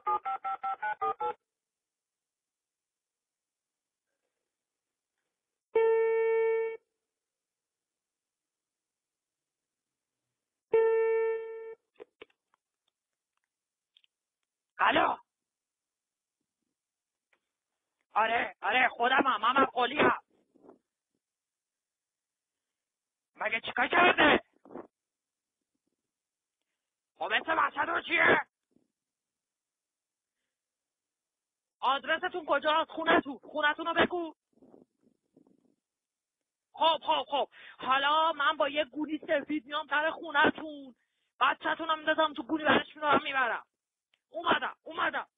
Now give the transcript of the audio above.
الو. آره خودمم، محمد قلیم. مگه چیکار کرده؟ خب اسم مشهد رو چیه؟ آدرستون کجاست؟ خونتون رو بگو. خب حالا من با یه گونی سفید میام در خونتون، بچه‌تون هم میدازم تو گونی برش میدارم میبرم. اومدم